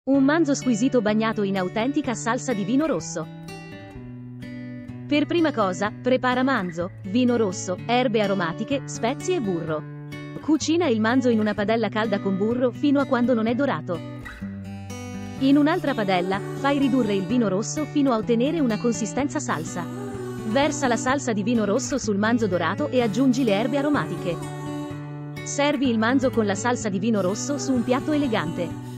Un manzo squisito bagnato in autentica salsa di vino rosso. Per prima cosa, prepara manzo, vino rosso, erbe aromatiche, spezie e burro. Cucina il manzo in una padella calda con burro fino a quando non è dorato. In un'altra padella, fai ridurre il vino rosso fino a ottenere una consistenza salsa. Versa la salsa di vino rosso sul manzo dorato e aggiungi le erbe aromatiche. Servi il manzo con la salsa di vino rosso su un piatto elegante.